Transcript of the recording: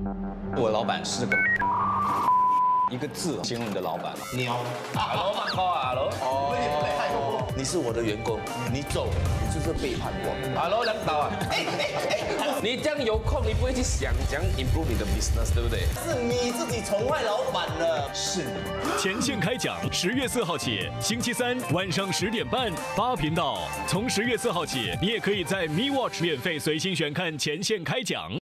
我老板是个一个字形容你的老板。 鸟。 Hello， 马哥 ，Hello。 哦，你是我的员工，你走，你就是背叛我。 Hello， 梁导啊。你这样有空，你不会去想怎样 improve 你的 business， 对不对？ 是你自己宠坏老板了。 是。 前线开讲，10月4号起，星期三晚上10点半，8频道。从10月4号起，你也可以在 Me Watch 免费随心选看前线开讲。